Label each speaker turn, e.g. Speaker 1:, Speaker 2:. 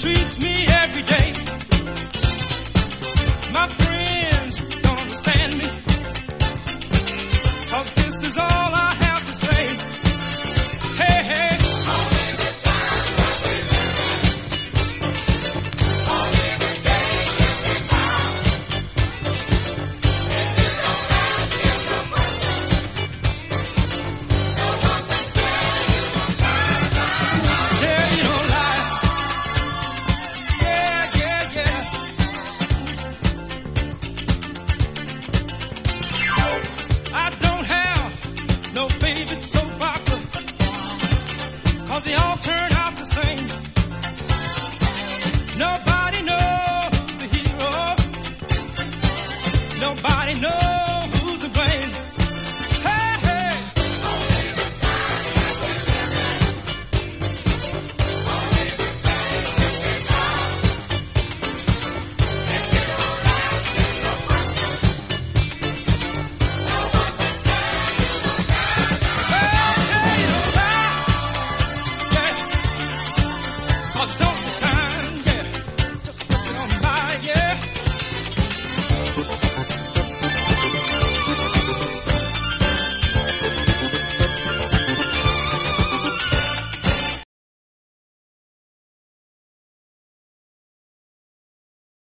Speaker 1: mistreats me every day. My friends don't understand me, 'cause this is all I have to say. Hey, hey. They all turn out the same. Nobody knows the hero. Nobody knows who's to blame. Hey, hey. Only the time that we live in. Only the days that we know. If you don't ask, there's no question. No one can tell you no lie. Hey, tell you no lie. Yeah. 'Cause don't